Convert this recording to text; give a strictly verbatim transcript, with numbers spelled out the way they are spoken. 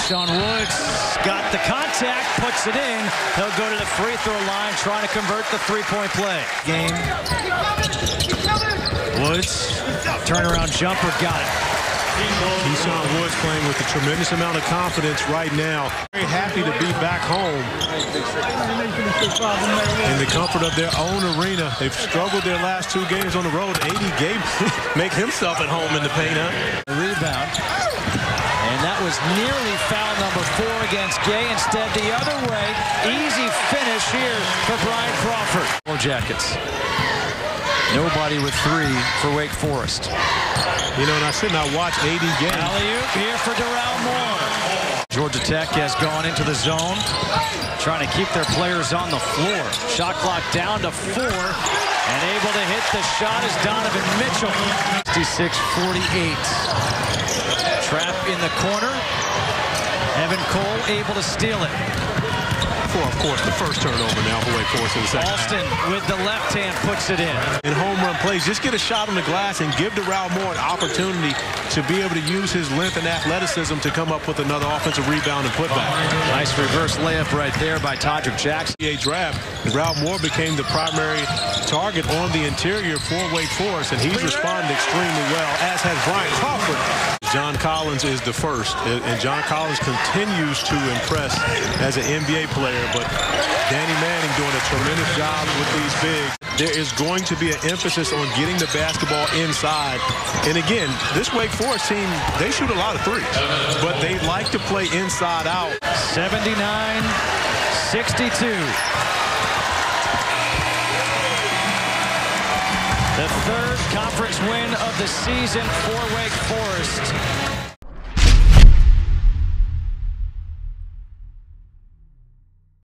Keyshawn Woods got the contact, puts it in. He'll go to the free throw line, trying to convert the three-point play. Game. Woods, turnaround jumper, got it. Keyshawn Woods playing with a tremendous amount of confidence right now. Very happy to be back home in the comfort of their own arena. They've struggled their last two games on the road. A D gave make himself at home in the paint, huh? A rebound. And that was nearly foul number four against Gay. Instead, the other way. Easy finish here for Bryant Crawford. More Jackets. Nobody with three for Wake Forest. You know, and I sit and I watch A D game. Alley-oop here for Doral Moore. Georgia Tech has gone into the zone, trying to keep their players on the floor. Shot clock down to four, and able to hit the shot is Donovan Mitchell. sixty-six forty-eight. Trap in the corner. Evan Cole able to steal it. For, of course, the first turnover now for Wake Forest in the second Alston half. with the left hand puts it in. In home run plays, just get a shot on the glass and give Doral Moore an opportunity to be able to use his length and athleticism to come up with another offensive rebound and putback. Nice reverse layup right there by Todrick Jackson. A draft, Doral Moore became the primary target on the interior for Wake Forest, and he's responded extremely well, as has Bryant Crawford. John Collins is the first, and John Collins continues to impress as an N B A player, but Danny Manning doing a tremendous job with these bigs. There is going to be an emphasis on getting the basketball inside. And again, this Wake Forest team, they shoot a lot of threes, but they like to play inside out. seventy-nine sixty-two. The third conference win of the season for Wake Forest.